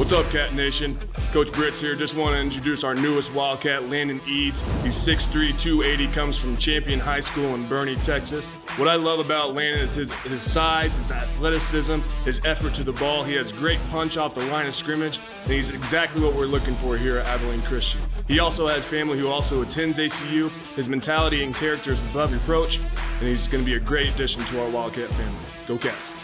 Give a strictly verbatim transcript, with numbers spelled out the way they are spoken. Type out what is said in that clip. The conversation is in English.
What's up, Cat Nation? Coach Britz here. Just want to introduce our newest Wildcat, Landon Eads. He's six three, two eighty, comes from Champion High School in Boerne, Texas. What I love about Landon is his, his size, his athleticism, his effort to the ball. He has great punch off the line of scrimmage, and he's exactly what we're looking for here at Abilene Christian. He also has family who also attends A C U. His mentality and character is above reproach, and he's going to be a great addition to our Wildcat family. Go Cats!